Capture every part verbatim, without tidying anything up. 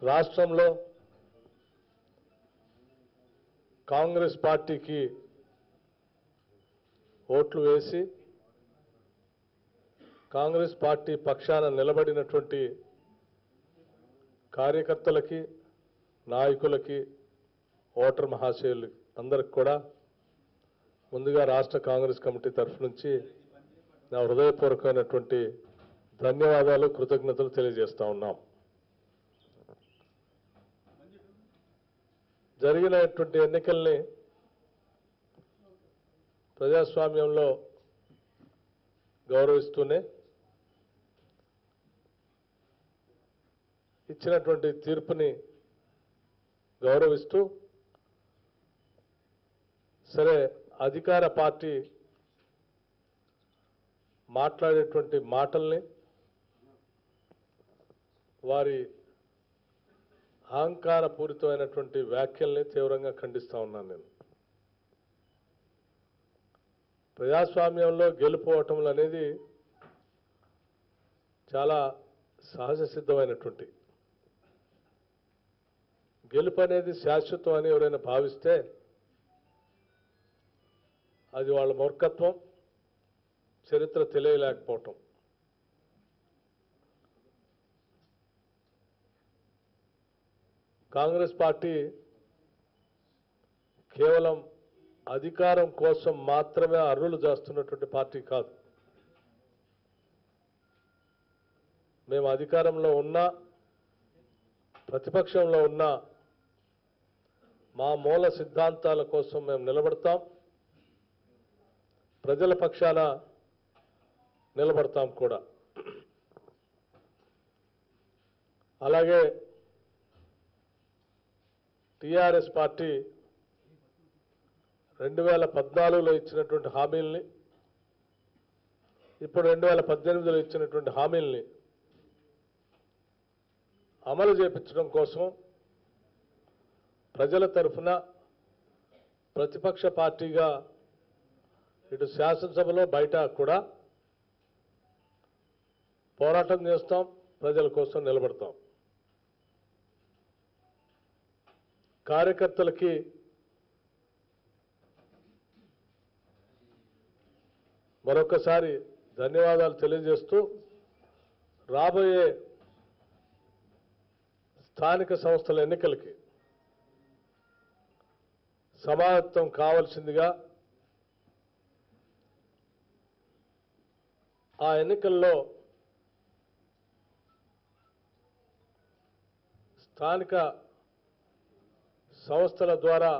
రాష్ట్రంలో కాంగ్రెస్ పార్టీకి ఓట్లు వేసి కాంగ్రెస్ పార్టీ పక్షాన నిలబడినటువంటి కార్యకర్తలకి నాయకులకి ఓటర్ మహాశయులు అందరికి కూడా ముందుగా రాష్ట్ర కాంగ్రెస్ కమిటీ తరఫు నుంచి నా హృదయపూర్వకమైనటువంటి ధన్యవాదాలు కృతజ్ఞతలు తెలియజేస్తా ఉన్నాం. జరిగినటువంటి ఎన్నికల్ని ప్రజాస్వామ్యంలో గౌరవిస్తూనే ఇచ్చినటువంటి తీర్పుని గౌరవిస్తూ సరే అధికార పార్టీ మాట్లాడేటువంటి మాటల్ని వారి అహంకారపూరితమైనటువంటి వ్యాఖ్యల్ని తీవ్రంగా ఖండిస్తా ఉన్నాను. నేను ప్రజాస్వామ్యంలో గెలుపోవటములు అనేది చాలా సహజ సిద్ధమైనటువంటి గెలుపు అనేది శాశ్వతం అని ఎవరైనా భావిస్తే అది వాళ్ళ మూర్ఖత్వం, చరిత్ర తెలియలేకపోవటం. కాంగ్రెస్ పార్టీ కేవలం అధికారం కోసం మాత్రమే అర్రులు చేస్తున్నటువంటి పార్టీ కాదు. మేము అధికారంలో ఉన్నా ప్రతిపక్షంలో ఉన్నా మా మూల సిద్ధాంతాల కోసం మేము నిలబడతాం, ప్రజల పక్షాన నిలబడతాం కూడా. అలాగే టీఆర్ఎస్ పార్టీ రెండు వేల పద్నాలుగులో ఇచ్చినటువంటి హామీల్ని, ఇప్పుడు రెండు వేల పద్దెనిమిదిలో ఇచ్చినటువంటి హామీల్ని అమలు చేపించడం కోసం ప్రజల తరఫున ప్రతిపక్ష పార్టీగా ఇటు శాసనసభలో బయట కూడా పోరాటం చేస్తాం, ప్రజల కోసం నిలబడతాం. కార్యకర్తలకి మరొకసారి ధన్యవాదాలు తెలియజేస్తూ రాబోయే స్థానిక సంస్థల ఎన్నికలకి సమాయత్తం కావాల్సిందిగా, ఆ ఎన్నికల్లో స్థానిక సంస్థల ద్వారా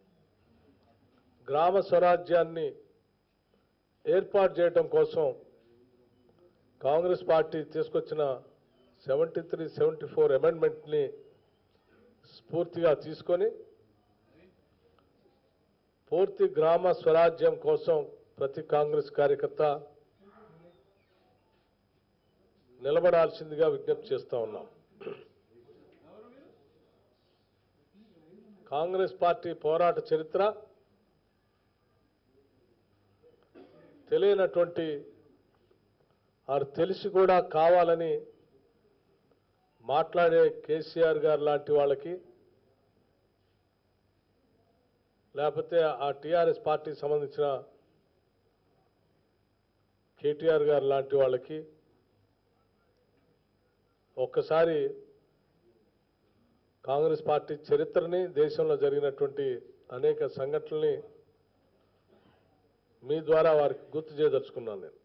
గ్రామ స్వరాజ్యాన్ని ఏర్పాటు చేయడం కోసం కాంగ్రెస్ పార్టీ తీసుకొచ్చిన సెవెంటీ త్రీ సెవెంటీ ఫోర్ అమెండ్మెంట్ని స్ఫూర్తిగా తీసుకొని పూర్తి గ్రామ స్వరాజ్యం కోసం ప్రతి కాంగ్రెస్ కార్యకర్త నిలబడాల్సిందిగా విజ్ఞప్తి చేస్తా ఉన్నాం. కాంగ్రెస్ పార్టీ పోరాట చరిత్ర తెలియనటువంటి వారు తెలిసి కూడా కావాలని మాట్లాడే కేసీఆర్ గారు లాంటి వాళ్ళకి, లేకపోతే ఆ టీఆర్ఎస్ పార్టీకి సంబంధించిన కేటీఆర్ గారు లాంటి వాళ్ళకి ఒక్కసారి కాంగ్రెస్ పార్టీ చరిత్రని, దేశంలో జరిగినటువంటి అనేక సంఘటనల్ని మీ ద్వారా వారికి గుర్తు చేయదలుచుకున్నాను. నేను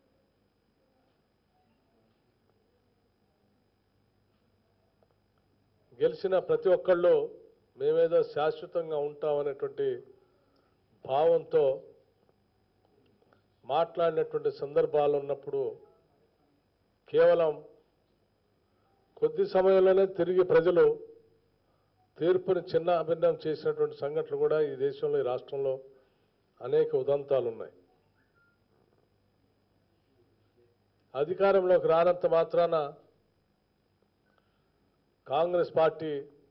గెలిచిన ప్రతి ఒక్కళ్ళు మేమేదో శాశ్వతంగా ఉంటామనేటువంటి భావంతో మాట్లాడినటువంటి సందర్భాలు ఉన్నప్పుడు కేవలం కొద్ది సమయంలోనే తిరిగి ప్రజలు తీర్పుని చిన్న అభిన్నం చేసినటువంటి సంఘటనలు కూడా ఈ దేశంలో, ఈ రాష్ట్రంలో అనేక ఉదంతాలు ఉన్నాయి. అధికారంలోకి రానంత మాత్రాన కాంగ్రెస్ పార్టీ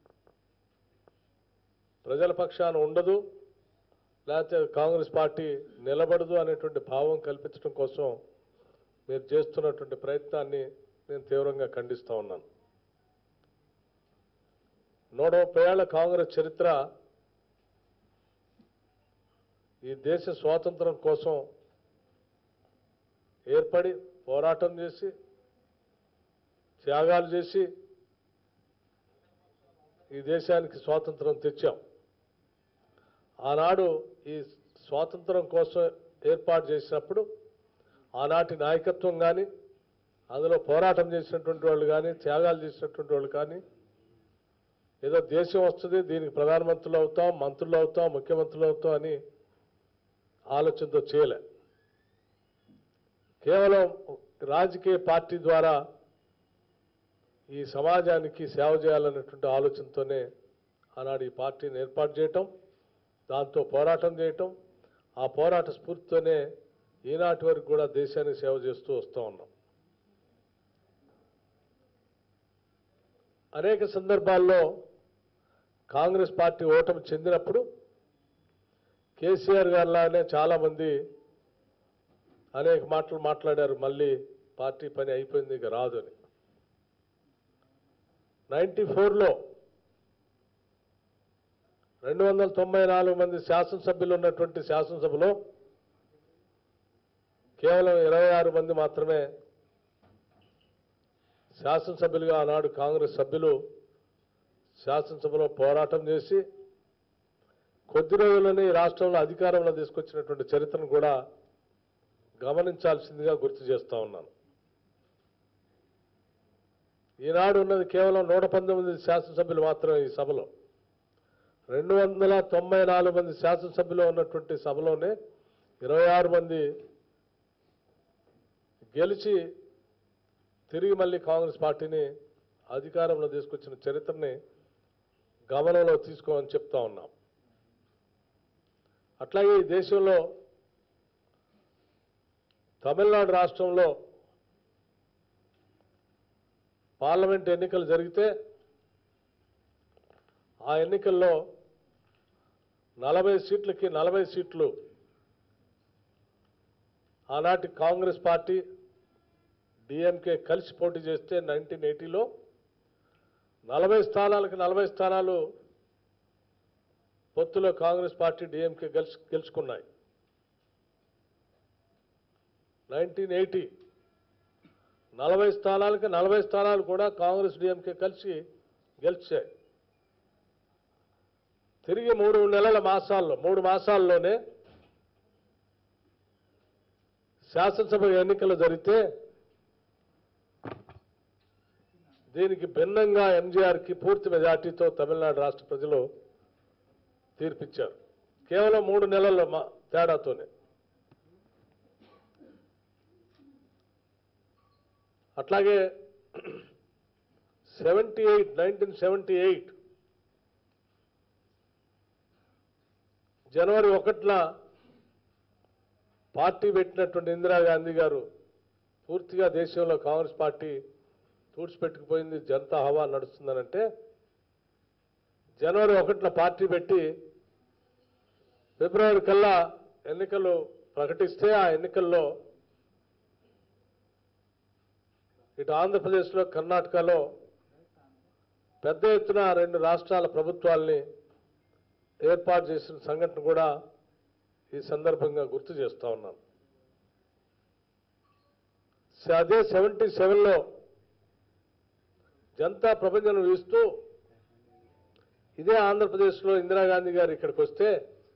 ప్రజల పక్షాన ఉండదు, లేకపోతే కాంగ్రెస్ పార్టీ నిలబడదు అనేటువంటి భావం కల్పించడం కోసం మీరు చేస్తున్నటువంటి ప్రయత్నాన్ని నేను తీవ్రంగా ఖండిస్తా ఉన్నాను. నూట ముప్పై ఏళ్ల కాంగ్రెస్ చరిత్ర ఈ దేశ స్వాతంత్రం కోసం ఏర్పడి పోరాటం చేసి త్యాగాలు చేసి ఈ దేశానికి స్వాతంత్రం తెచ్చాం. ఆనాడు ఈ స్వాతంత్రం కోసం ఏర్పాటు చేసినప్పుడు ఆనాటి నాయకత్వం కానీ అందులో పోరాటం చేసినటువంటి వాళ్ళు కానీ త్యాగాలు చేసినటువంటి వాళ్ళు కానీ ఏదో దేశం వస్తుంది దీనికి ప్రధానమంత్రులు అవుతాం మంత్రులు అవుతాం ముఖ్యమంత్రులు అవుతాం అని ఆలోచనతో చేయలే. కేవలం రాజకీయ పార్టీ ద్వారా ఈ సమాజానికి సేవ చేయాలనేటువంటి ఆలోచనతోనే ఆనాడు ఈ పార్టీని ఏర్పాటు చేయటం, దాంతో పోరాటం చేయటం, ఆ పోరాట స్ఫూర్తితోనే ఈనాటి వరకు కూడా దేశానికి సేవ చేస్తూ వస్తూ ఉన్నాం. అనేక సందర్భాల్లో కాంగ్రెస్ పార్టీ ఓటమి చెందినప్పుడు కేసీఆర్ గారిలానే చాలామంది అనేక మాటలు మాట్లాడారు, మళ్ళీ పార్టీ పని అయిపోయింది ఇక రాదు అని. నైంటీ ఫోర్లో రెండు వందల తొంభై నాలుగు మంది శాసనసభ్యులు ఉన్నటువంటి శాసనసభలో కేవలం ఇరవై ఆరు మంది మాత్రమే శాసనసభ్యులుగా ఆనాడు కాంగ్రెస్ సభ్యులు శాసనసభలో పోరాటం చేసి కొద్ది రోజుల్లోనే రాష్ట్రంలో అధికారంలో తీసుకొచ్చినటువంటి చరిత్రను కూడా గమనించాల్సిందిగా గుర్తు చేస్తా ఉన్నాను. ఈనాడు ఉన్నది కేవలం నూట పంతొమ్మిది శాసనసభ్యులు మాత్రమే. ఈ సభలో రెండు వందల తొంభై నాలుగు మంది శాసనసభ్యులు ఉన్నటువంటి సభలోనే ఇరవై ఆరు మంది గెలిచి తిరిగి మళ్ళీ కాంగ్రెస్ పార్టీని అధికారంలో తీసుకొచ్చిన చరిత్రని గమనంలో తీసుకోమని చెప్తా ఉన్నాం. అట్లాగే ఈ దేశంలో తమిళనాడు రాష్ట్రంలో పార్లమెంట్ ఎన్నికలు జరిగితే ఆ ఎన్నికల్లో నలభై సీట్లకి నలభై సీట్లు ఆనాటి కాంగ్రెస్ పార్టీ డిఎంకే కలిసి పోటీ చేస్తే నైన్టీన్ ఎయిటీలో నలభై స్థానాలకు నలభై స్థానాలు పొత్తులో కాంగ్రెస్ పార్టీ డిఎంకే గెలుచు గెలుచుకున్నాయి. నైన్టీన్ ఎయిటీ నలభై స్థానాలకి నలభై స్థానాలు కూడా కాంగ్రెస్ డిఎంకే కలిసి గెలిచాయి. తిరిగి మూడు నెలల మాసాల్లో మూడు మాసాల్లోనే శాసనసభ ఎన్నికలు జరిగితే దీనికి భిన్నంగా ఎంజీఆర్కి పూర్తి మెజార్టీతో తమిళనాడు రాష్ట్ర ప్రజలు తీర్పిచ్చారు. కేవలం మూడు నెలల తేడాతోనే. అట్లాగే seventy eight nineteen seventy eight జనవరి ఒకటిన పార్టీ పెట్టినటువంటి ఇందిరాగాంధీ గారు పూర్తిగా దేశంలో కాంగ్రెస్ పార్టీ తూడ్చిపెట్టుకుపోయింది, జనతా హవా నడుస్తుందనంటే జనవరి ఒకటిన పార్టీ పెట్టి ఫిబ్రవరి కల్లా ఎన్నికలు ప్రకటిస్తే ఆ ఎన్నికల్లో ఇటు ఆంధ్రప్రదేశ్లో కర్ణాటకలో పెద్ద ఎత్తున రెండు రాష్ట్రాల ప్రభుత్వాల్ని ఏర్పాటు చేసిన సంఘటన కూడా ఈ సందర్భంగా గుర్తు చేస్తా ఉన్నాను. అదే సెవెంటీ సెవెన్లో జనతా ప్రపంచం వీస్తూ ఇదే ఆంధ్రప్రదేశ్లో ఇందిరాగాంధీ గారు ఇక్కడికి వస్తే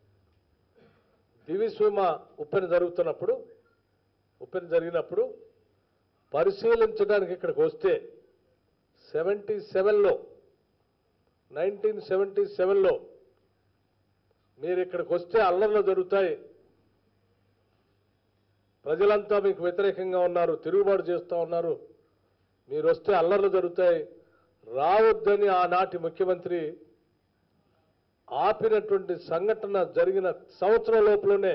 దివిసీమ ఉప్పెన జరుగుతున్నప్పుడు ఉప్పెన జరిగినప్పుడు పరిశీలించడానికి ఇక్కడికి వస్తే సెవెంటీ సెవెన్లో నైన్టీన్ సెవెంటీ సెవెన్లో మీరు ఇక్కడికి వస్తే అల్లర్లు జరుగుతాయి, ప్రజలంతా మీకు వ్యతిరేకంగా ఉన్నారు, తిరుగుబాటు చేస్తూ ఉన్నారు, మీరు వస్తే అల్లర్లు జరుగుతాయి, రావద్దని ఆనాటి ముఖ్యమంత్రి ఆపినటువంటి సంఘటన జరిగిన సంవత్సరం లోపలనే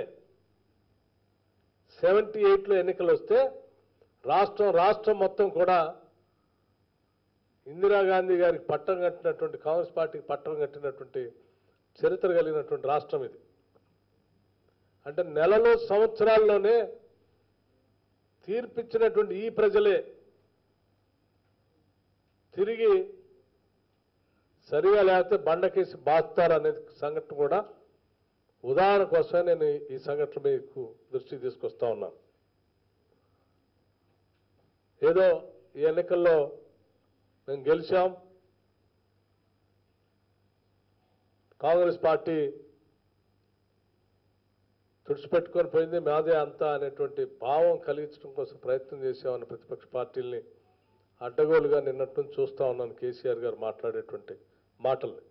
సెవెంటీ ఎయిట్లో ఎన్నికలు వస్తే రాష్ట్రం రాష్ట్రం మొత్తం కూడా ఇందిరాగాంధీ గారికి పట్టం కట్టినటువంటి కాంగ్రెస్ పార్టీకి పట్టం కట్టినటువంటి చరిత్ర కలిగినటువంటి రాష్ట్రం ఇది. అంటే నెలలో సంవత్సరాల్లోనే తీర్పిచ్చినటువంటి ఈ ప్రజలే తిరిగి సరిగా లేకపోతే బండకేసి బాస్తారనే సంఘటన కూడా ఉదాహరణ కోసమే నేను ఈ సంఘటన మీకు దృష్టికి తీసుకొస్తా ఉన్నాను. ఏదో ఈ ఎన్నికల్లో మేము గెలిచాం, కాంగ్రెస్ పార్టీ తుడిచిపెట్టుకొని పోయింది, మాదే అంతా అనేటువంటి భావం కలిగించడం కోసం ప్రయత్నం చేసామన్న ప్రతిపక్ష పార్టీల్ని అడ్డగోలుగా నిన్నట్టు నుంచి చూస్తూ ఉన్నాను. కేసీఆర్ గారు మాట్లాడేటువంటి మాటల్ని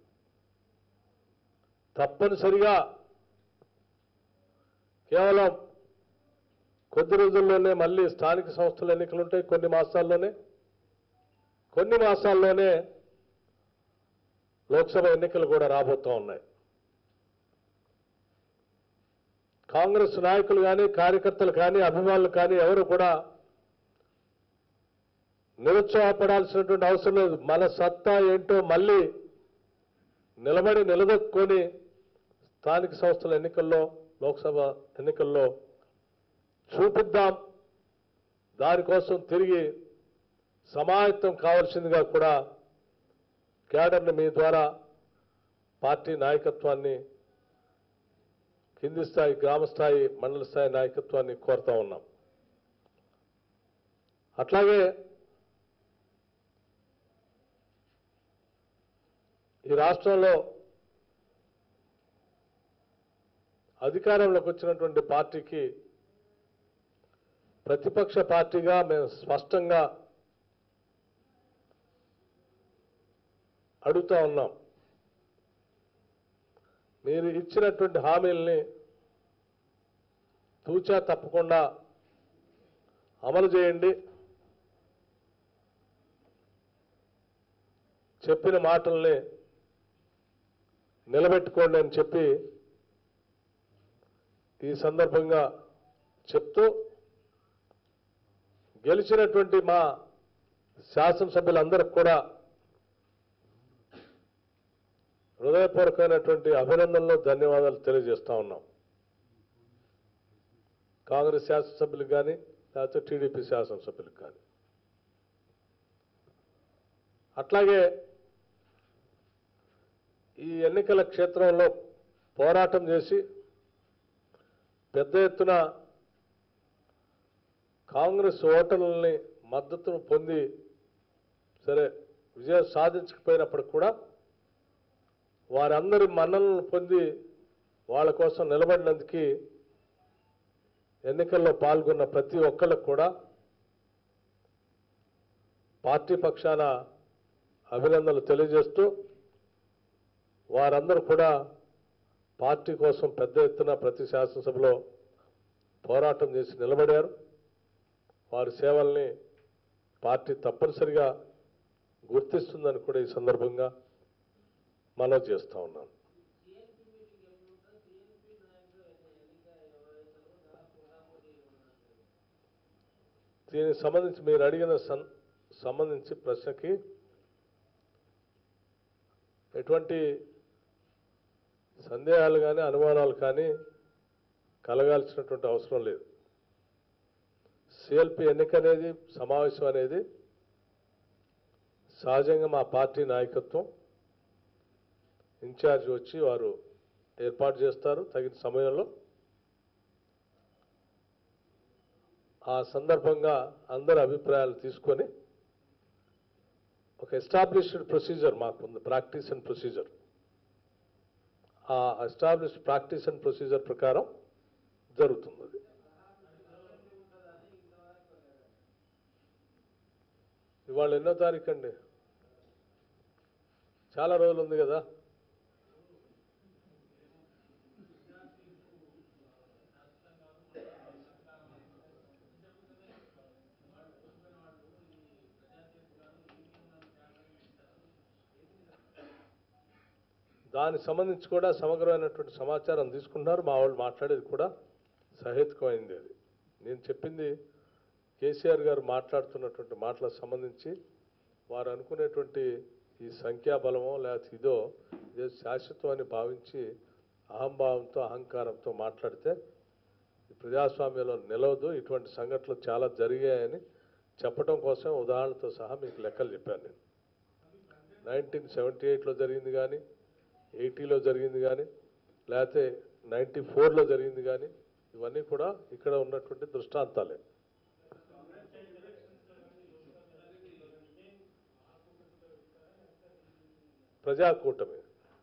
తప్పనిసరిగా కేవలం కొద్ది రోజుల్లోనే మళ్ళీ స్థానిక సంస్థల ఎన్నికలు ఉంటాయి. కొన్ని మాసాల్లోనే కొన్ని మాసాల్లోనే లోక్సభ ఎన్నికలు కూడా రాబోతూ ఉన్నాయి. కాంగ్రెస్ నాయకులు కానీ, కార్యకర్తలు కానీ, అభిమానులు కానీ ఎవరు కూడా నిరుత్సాహపడాల్సినటువంటి అవసరం లేదు. మన సత్తా ఏంటో మళ్ళీ నిలబడి నిలదొక్కుని స్థానిక సంస్థల ఎన్నికల్లో, లోక్సభ ఎన్నికల్లో చూపిద్దాం. దానికోసం తిరిగి సమాయత్తం కావాల్సిందిగా కూడా క్యాడర్ని మీ ద్వారా పార్టీ నాయకత్వాన్ని, కింది స్థాయి, గ్రామ స్థాయి, మండల స్థాయి నాయకత్వాన్ని కోరుతా ఉన్నాం. అట్లాగే ఈ రాష్ట్రంలో అధికారంలోకి వచ్చినటువంటి పార్టీకి ప్రతిపక్ష పార్టీగా మేము స్పష్టంగా అడుగుతా ఉన్నాం. మీరు ఇచ్చినటువంటి హామీల్ని తూచా తప్పకుండా అమలు చేయండి, చెప్పిన మాటల్ని నిలబెట్టుకోండి అని చెప్పి ఈ సందర్భంగా చెప్తూ, గెలిచినటువంటి మా శాసనసభ్యులందరికీ కూడా హృదయపూర్వకమైనటువంటి అభినందనలు, ధన్యవాదాలు తెలియజేస్తా ఉన్నాం. కాంగ్రెస్ శాసనసభ్యులకు కానీ, లేకపోతే టీడీపీ శాసనసభ్యులకు కానీ. అట్లాగే ఈ ఎన్నికల క్షేత్రంలో పోరాటం చేసి పెద్ద ఎత్తున కాంగ్రెస్ ఓటర్లని మద్దతును పొంది సరే విజయం సాధించకపోయినప్పటికి కూడా వారందరి మన్ననలను పొంది వాళ్ళ కోసం నిలబడినందుకు ఎన్నికల్లో పాల్గొన్న ప్రతి ఒక్కళ్ళకు కూడా పార్టీ పక్షాన అభినందనలు తెలియజేస్తూ, వారందరూ కూడా పార్టీ కోసం పెద్ద ఎత్తున ప్రతి శాసనసభలో పోరాటం చేసి నిలబడారు. వారి సేవల్ని పార్టీ తప్పనిసరిగా గుర్తిస్తుందని కూడా ఈ సందర్భంగా మనవి చేస్తూ ఉన్నాను. దీనికి సంబంధించి మీరు అడిగిన సంబంధించి ప్రశ్నకి ఎటువంటి సందేహాలు కానీ, అనుమానాలు కానీ కలగాల్సినటువంటి అవసరం లేదు. సిఎల్పి ఎన్నిక అనేది, సమావేశం అనేది సహజంగా మా పార్టీ నాయకత్వం ఇన్ఛార్జ్ వచ్చి వారు ఏర్పాటు చేస్తారు తగిన సమయంలో. ఆ సందర్భంగా అందరి అభిప్రాయాలు తీసుకొని ఒక ఎస్టాబ్లిష్డ్ ప్రొసీజర్ మాకుంది, ప్రాక్టీస్ అండ్ ప్రొసీజర్. ఆ ఎస్టాబ్లిష్డ్ ప్రాక్టీస్ అండ్ ప్రొసీజర్ ప్రకారం జరుగుతుంది. ఇవాళ ఎన్నో తారీఖు అండి? చాలా రోజులు ఉంది కదా. దానికి సంబంధించి కూడా సమగ్రమైనటువంటి సమాచారం తీసుకున్నారు. మా వాళ్ళు మాట్లాడేది కూడా సహేతుకమైంది. అది నేను చెప్పింది కేసీఆర్ గారు మాట్లాడుతున్నటువంటి మాటలకు సంబంధించి వారు అనుకునేటువంటి ఈ సంఖ్యాబలమో లేకపోతే ఇదో ఇదే శాశ్వతం అని భావించి అహంభావంతో, అహంకారంతో మాట్లాడితే ఈ ప్రజాస్వామ్యంలో నిలవదు. ఇటువంటి సంఘటనలు చాలా జరిగాయని చెప్పడం కోసం ఉదాహరణతో సహా మీకు లెక్కలు చెప్పాను నేను. నైన్టీన్ సెవెంటీ ఎయిట్లో జరిగింది కానీ ఎయిటీలో జరిగింది కానీ లేకపోతే నైంటీ ఫోర్లో జరిగింది కానీ ఇవన్నీ కూడా ఇక్కడ ఉన్నటువంటి దృష్టాంతాలే. ప్రజాకూటమి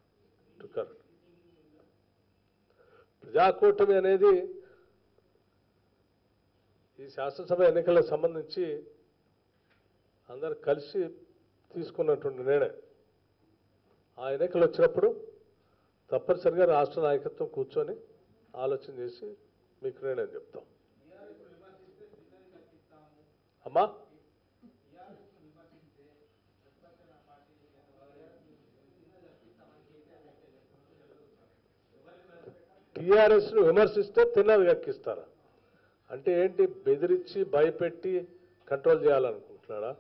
ప్రజాకూటమి అనేది ఈ శాసనసభ ఎన్నికలకు సంబంధించి అందరు కలిసి తీసుకున్నటువంటి నిర్ణయం. ఆ ఎన్నికలు వచ్చినప్పుడు తప్పనిసరిగా రాష్ట్ర నాయకత్వం కూర్చొని ఆలోచన చేసి మీకు నిర్ణయం చెప్తాం. అమ్మా టీఆర్ఎస్ను విమర్శిస్తే తిన్నది గక్కిస్తారా అంటే ఏంటి? బెదిరించి భయపెట్టి కంట్రోల్ చేయాలనుకుంటున్నాడా?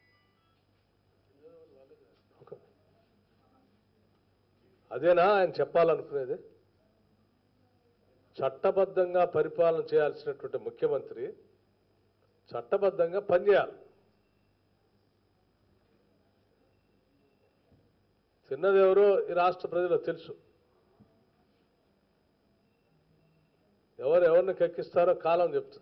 అదేనా ఆయన చెప్పాలనుకునేది? చట్టబద్ధంగా పరిపాలన చేయాల్సినటువంటి ముఖ్యమంత్రి చట్టబద్ధంగా పనిచేయాలి. తిన్నదెవరో ఈ రాష్ట్ర ప్రజలకు తెలుసు. ఎవరు ఎవరిని కక్కిస్తారో కాలం చెప్తుంది.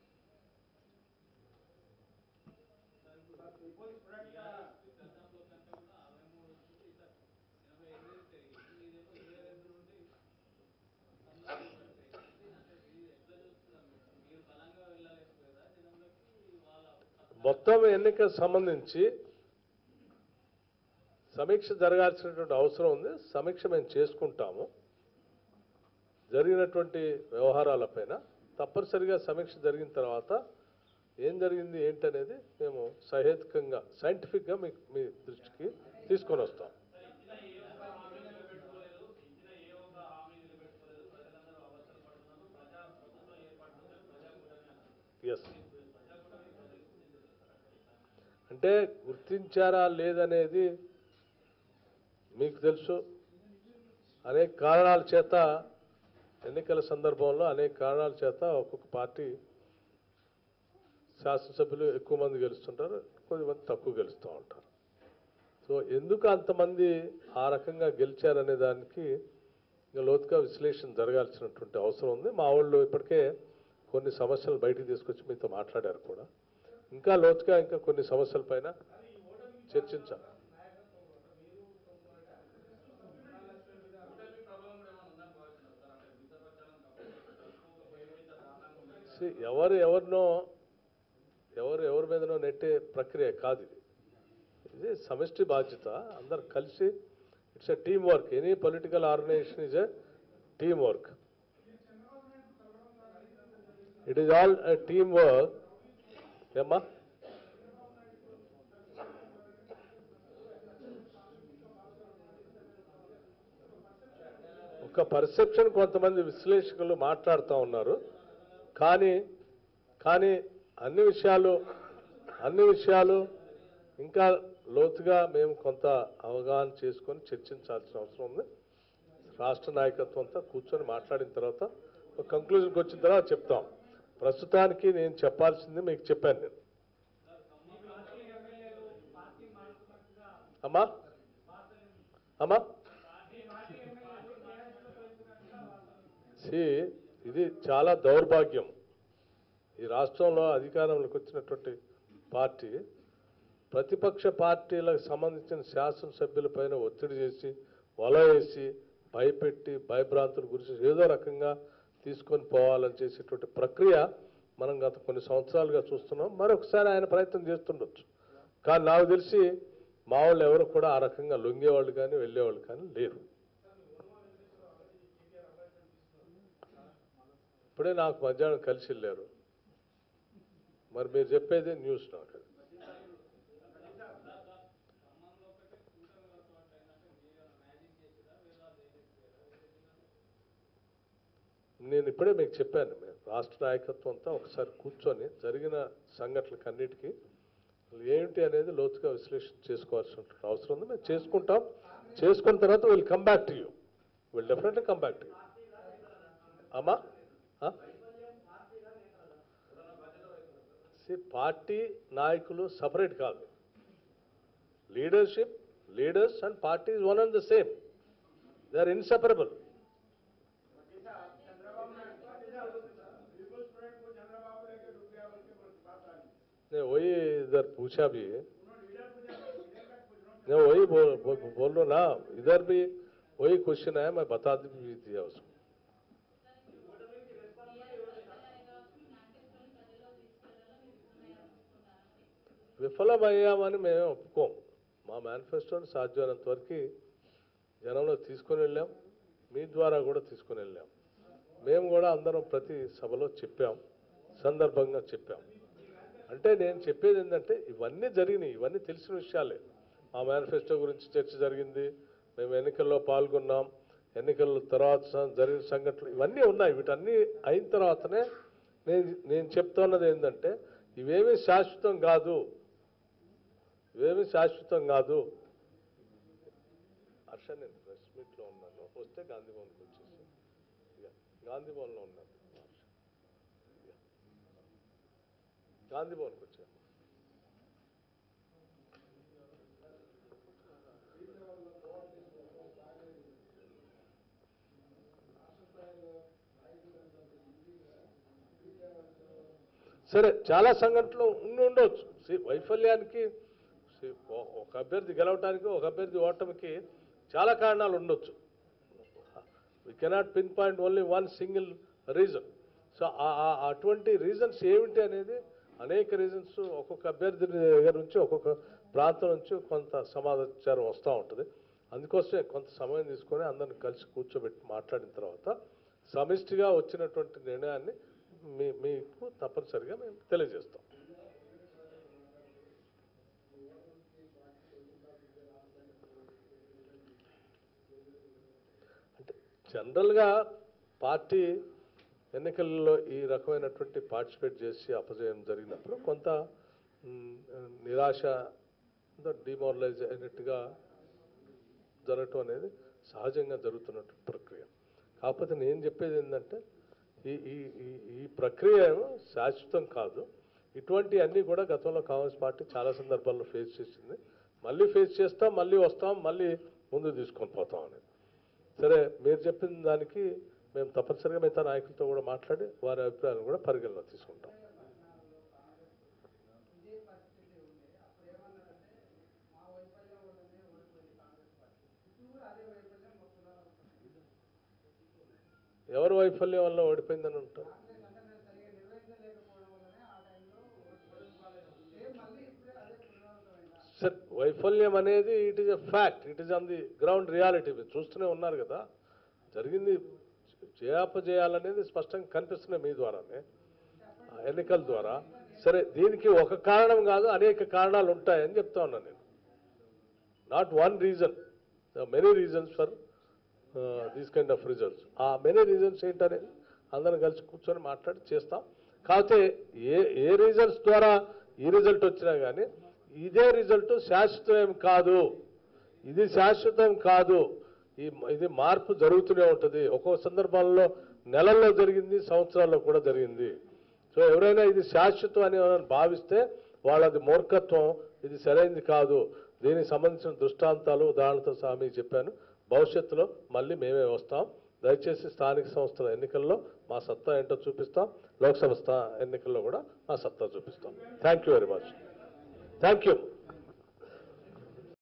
మొత్తం ఎన్నికకు సంబంధించి సమీక్ష జరగాల్సినటువంటి అవసరం ఉంది. సమీక్ష మేము చేసుకుంటాము. జరిగినటువంటి వ్యవహారాలపైన తప్పనిసరిగా సమీక్ష జరిగిన తర్వాత ఏం జరిగింది ఏంటనేది మేము సహేతుకంగా సైంటిఫిక్గా మీకు మీ దృష్టికి తీసుకొని వస్తాం. ఎస్ అంటే గుర్తించారా లేదనేది మీకు తెలుసు. అనేక కారణాల చేత ఎన్నికల సందర్భంలో అనేక కారణాల చేత ఒక్కొక్క పార్టీ శాసనసభ్యులు ఎక్కువ మంది గెలుస్తుంటారు, కొద్దిమంది తక్కువ గెలుస్తూ ఉంటారు. సో ఎందుకు అంతమంది ఆ రకంగా గెలిచారనే దానికి ఇంకా లోతుగా విశ్లేషణ జరగాల్సినటువంటి అవసరం ఉంది. మా వాళ్ళు ఇప్పటికే కొన్ని సమస్యలు బయటికి తీసుకొచ్చి మీతో మాట్లాడారు కూడా. ఇంకా లోతుగా ఇంకా కొన్ని సమస్యల పైన చర్చించాలి. ఎవరు ఎవరినో ఎవరు ఎవరి మీదనో నెట్టే ప్రక్రియ కాదు ఇది. ఇది సమిష్టి బాధ్యత. అందరు కలిసి it's a team work. Any political organisation is a team work. It is all a team work. ఏమ్మా ఒక పర్సెప్షన్ కొంతమంది విశ్లేషకులు మాట్లాడుతూ ఉన్నారు. కానీ కానీ అన్ని విషయాలు అన్ని విషయాలు ఇంకా లోతుగా మేము కొంత అవగాహన చేసుకొని చర్చించాల్సిన అవసరం ఉంది. రాష్ట్ర నాయకత్వం అంతా కూర్చొని మాట్లాడిన తర్వాత ఒక కంక్లూజన్కి వచ్చిన తర్వాత చెప్తాం. ప్రస్తుతానికి నేను చెప్పాల్సింది మీకు చెప్పాను. నేను అమ్మా అమ్మా సి ఇది చాలా దౌర్భాగ్యం. ఈ రాష్ట్రంలో అధికారంలోకి వచ్చినటువంటి పార్టీ ప్రతిపక్ష పార్టీలకు సంబంధించిన శాసనసభ్యులపైన ఒత్తిడి చేసి వల వేసి భయపెట్టి భయభ్రాంతుల గురించి ఏదో రకంగా తీసుకొని పోవాలని చేసేటువంటి ప్రక్రియ మనం గత కొన్ని సంవత్సరాలుగా చూస్తున్నాం. మరొకసారి ఆయన ప్రయత్నం చేస్తుండొచ్చు. కానీ నాకు తెలిసి మా వాళ్ళు ఎవరు కూడా ఆ రకంగా లొంగేవాళ్ళు కానీ వెళ్ళేవాళ్ళు కానీ లేరు. ఇప్పుడే నాకు మధ్యాహ్నం కలిసి వెళ్ళారు. మరి మీరు చెప్పేది న్యూస్ నాకు. నేను ఇప్పుడే మీకు చెప్పాను. మేము రాష్ట్ర నాయకత్వం అంతా ఒకసారి కూర్చొని జరిగిన సంఘటనలకు అన్నిటికీ ఏంటి అనేది లోతుగా విశ్లేషణ చేసుకోవాల్సిన అవసరం ఉంది. మేము చేసుకుంటాం. చేసుకున్న తర్వాత will come back to you. Will definitely come back to you. అమ్మా పార్టీ నాయకులు సపరేట్ కాదు. Leadership Leaders and party is one and the same. They are inseparable. नहीं वही इधर पूछा भी नहीं वही बोल बो, बोल रहा ना इधर भी वही क्वेश्चन है मैं बता भी दिया उसको విఫలమయ్యామని మేము ఒప్పుకోం మా మేనిఫెస్టోని సాధ్యమైనంత వరకు జనంలో తీసుకొని వెళ్ళాం మీ ద్వారా కూడా తీసుకొని వెళ్ళాం మేము కూడా అందరం ప్రతి సభలో చెప్పాం సందర్భంగా చెప్పాం అంటే నేను చెప్పేది ఏంటంటే ఇవన్నీ జరిగినాయి ఇవన్నీ తెలిసిన విషయాలే మా మేనిఫెస్టో గురించి చర్చ జరిగింది మేము ఎన్నికల్లో పాల్గొన్నాం ఎన్నికల తర్వాత జరిగిన సంఘటనలు ఇవన్నీ ఉన్నాయి వీటన్నీ అయిన తర్వాతనే నేను నేను చెప్తున్నది ఏంటంటే ఇవేమీ శాశ్వతం కాదు ఇవేమీ శాశ్వతం కాదు హర్ష నేను ప్రెస్ మీట్లో ఉన్నాను వస్తే గాంధీ భవన్కి వచ్చేసాను గాంధీ భవన్లో ఉన్నాను గాంధీ భవన్కి వచ్చాను సరే చాలా సంఘటనలు ఉండి ఉండవచ్చు వైఫల్యానికి ఒక అభ్యర్థి గెలవటానికి ఒక అభ్యర్థి ఓటమికి చాలా కారణాలు ఉండొచ్చు we cannot pinpoint only one single reason so అటువంటి రీజన్స్ ఏమిటి అనేది అనేక రీజన్స్ ఒక్కొక్క అభ్యర్థి దగ్గర నుంచి ఒక్కొక్క ప్రాంతం నుంచి కొంత సమాచారం వస్తూ ఉంటుంది అందుకోసమే కొంత సమయం తీసుకొని అందరిని కలిసి కూర్చోబెట్టి మాట్లాడిన తర్వాత సమిష్టిగా వచ్చినటువంటి నిర్ణయాన్ని మీ మీకు తప్పనిసరిగా మేము తెలియజేస్తాం అంటే జనరల్గా పార్టీ ఎన్నికల్లో ఈ రకమైనటువంటి పార్టిసిపేట్ చేసి అపజయం జరిగినప్పుడు కొంత నిరాశ డిమోరలైజ్ అయినట్టుగా జరగటం అనేది సహజంగా జరుగుతున్నటువంటి ప్రక్రియ కాకపోతే నేను చెప్పేది ఏంటంటే ఈ ఈ ఈ ప్రక్రియ శాశ్వతం కాదు ఇటువంటి అన్నీ కూడా గతంలో కాంగ్రెస్ పార్టీ చాలా సందర్భాల్లో ఫేస్ చేసింది మళ్ళీ ఫేస్ చేస్తాం మళ్ళీ వస్తాం మళ్ళీ ముందు తీసుకొని పోతాం అనేది సరే మీరు చెప్పిన దానికి మేము తప్పనిసరిగా మిగతా నాయకులతో కూడా మాట్లాడి వారి అభిప్రాయాలను కూడా పరిగణన తీసుకుంటాం ఎవరు వైఫల్యం వల్ల ఓడిపోయిందని ఉంటారు సార్ వైఫల్యం అనేది it is a fact it is on the ground reality మీరు చూస్తూనే ఉన్నారు కదా జరిగింది జయాపజయాలనేది స్పష్టంగా కనిపిస్తున్నాయి మీ ద్వారానే ఎన్నికల ద్వారా సరే దీనికి ఒక కారణం కాదు అనేక కారణాలు ఉంటాయని చెప్తా ఉన్నాను నేను not one reason many reasons for these kind of results ఆ మెనీ రీజన్స్ ఏంటనేది అందరం కలిసి కూర్చొని మాట్లాడి చేస్తాం కాకపోతే ఏ ఏ రీజన్స్ ద్వారా ఈ రిజల్ట్ వచ్చినా కానీ ఇదే రిజల్ట్ శాశ్వతం కాదు ఇది శాశ్వతం కాదు ఈ ఇది మార్పు జరుగుతూనే ఉంటుంది ఒక్కో సందర్భాల్లో నెలల్లో జరిగింది సంవత్సరాల్లో కూడా జరిగింది సో ఎవరైనా ఇది శాశ్వతం అని భావిస్తే వాళ్ళది మూర్ఖత్వం ఇది సరైనది కాదు దీనికి సంబంధించిన దృష్టాంతాలు ఉదాహరణతో సహా మీకు చెప్పాను భవిష్యత్తులో మళ్ళీ మేమే వస్తాం దయచేసి స్థానిక సంస్థల ఎన్నికల్లో మా సత్తా ఏంటో చూపిస్తాం లోక్సభ ఎన్నికల్లో కూడా మా సత్తా చూపిస్తాం thank you very much thank you